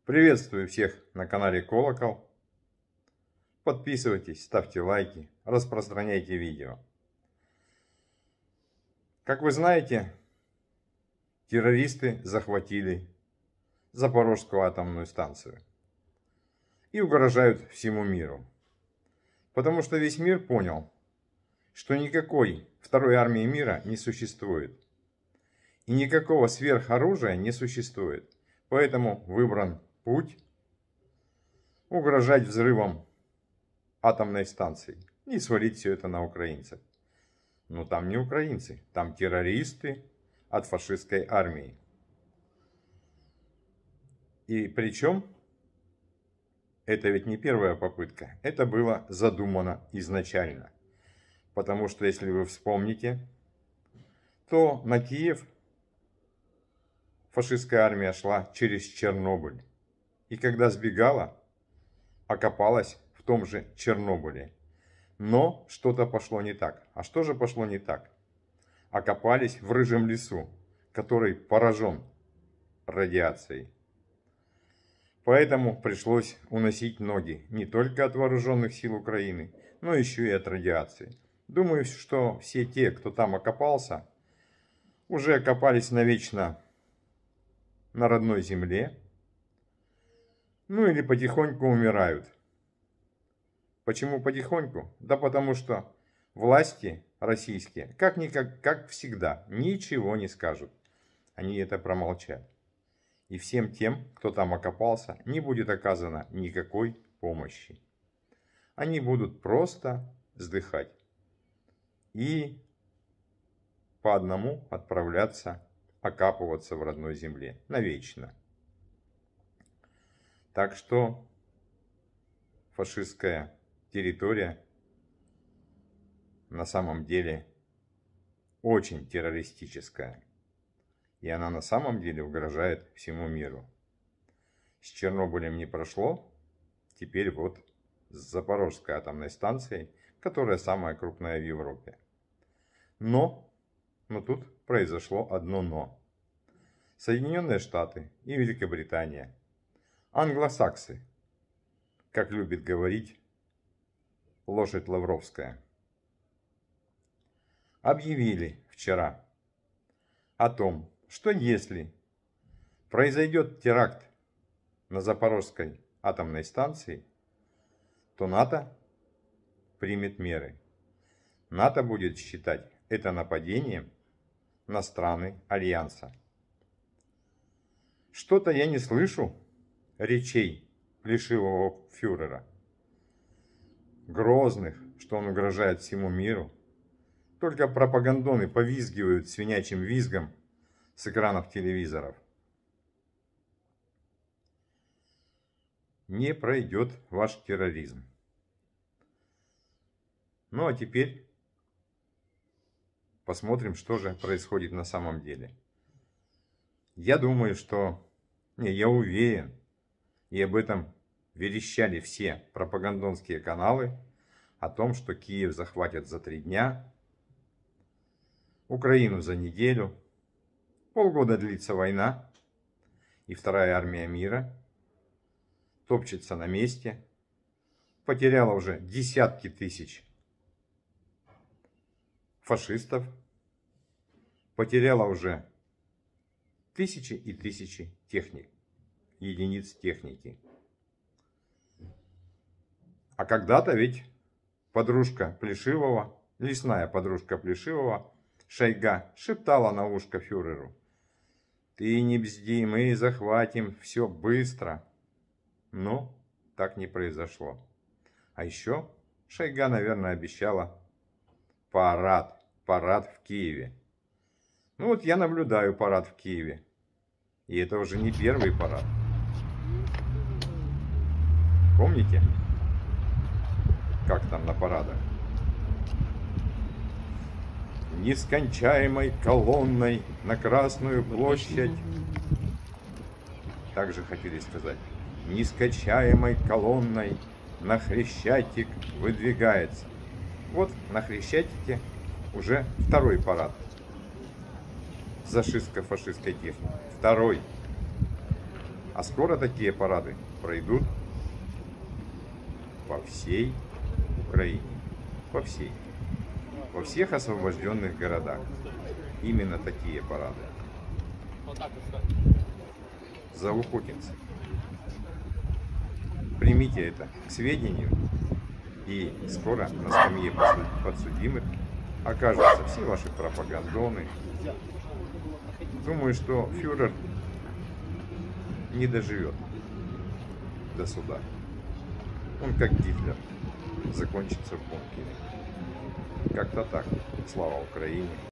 Приветствую всех на канале Колокол. Подписывайтесь, ставьте лайки, распространяйте видео. Как вы знаете, террористы захватили Запорожскую атомную станцию и угрожают всему миру. Потому что весь мир понял, что никакой второй армии мира не существует. И никакого сверхоружия не существует. Поэтому выбран путь угрожать взрывом атомной станции и свалить все это на украинцев. Но там не украинцы, там террористы от фашистской армии. И причем это ведь не первая попытка, это было задумано изначально. Потому что, если вы вспомните, то на Киев фашистская армия шла через Чернобыль. И когда сбегала, окопалась в том же Чернобыле. Но что-то пошло не так. А что же пошло не так? Окопались в рыжем лесу, который поражен радиацией. Поэтому пришлось уносить ноги не только от вооруженных сил Украины, но еще и от радиации. Думаю, что все те, кто там окопался, уже окопались навечно на родной земле, ну или потихоньку умирают. Почему потихоньку? Да потому что власти российские, как всегда, ничего не скажут. Они это промолчат. И всем тем, кто там окопался, не будет оказано никакой помощи. Они будут просто сдыхать. И по одному отправляться окапываться в родной земле навечно. Так что фашистская территория на самом деле очень террористическая. И она на самом деле угрожает всему миру. С Чернобылем не прошло, теперь вот с Запорожской атомной станцией, которая самая крупная в Европе. Но тут произошло одно но. Соединенные Штаты и Великобритания, англосаксы, как любит говорить лошадь Лавровская, объявили вчера о том, что если произойдет теракт на Запорожской атомной станции, то НАТО примет меры. НАТО будет считать это нападением на страны Альянса. Что-то я не слышу речей плешивого фюрера, грозных, что он угрожает всему миру. Только пропагандоны повизгивают свинячьим визгом с экранов телевизоров. Не пройдет ваш терроризм. Ну а теперь посмотрим, что же происходит на самом деле. Я думаю, я уверен, и об этом верещали все пропагандонские каналы, о том, что Киев захватят за 3 дня, Украину за неделю, полгода длится война, и вторая армия мира топчется на месте, потеряла уже десятки тысяч фашистов, потеряла уже тысячи и тысячи единиц техники. А когда-то ведь подружка Плешивого, лесная подружка Плешивого, Шойга, шептала на ушко фюреру: «Ты не бзди, мы захватим все быстро». Но так не произошло. А еще Шойга, наверное, обещала парад в Киеве. Ну вот я наблюдаю парад в Киеве. И это уже не первый парад. Помните, как там на парадах? Нескончаемой колонной на Красную площадь. Также хотели сказать: нескончаемой колонной на Хрещатик выдвигается. Вот на Хрещатике уже второй парад зашистско-фашистской техники. Второй. А скоро такие парады пройдут по всей Украине. По всей. Во всех освобожденных городах. Именно такие парады. За Лухотинцы. Примите это к сведению. И скоро на скамье подсудимых окажутся все ваши пропагандоны. Думаю, что фюрер не доживет до суда. Он, как Гитлер, закончится в бункере. Как-то так. Слава Украине!